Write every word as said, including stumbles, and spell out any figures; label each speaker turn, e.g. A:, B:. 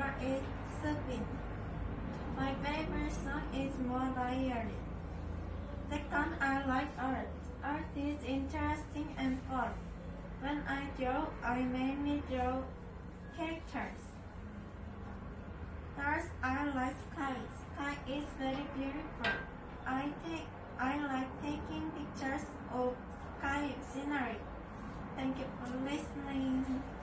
A: are is soothing. My favorite song is More Diary. Second, I like art. Art is interesting and fun. When I draw, I mainly draw characters. Third, I like sky. Sky is very beautiful. I take, I like taking pictures of sky scenery. Thank you for listening.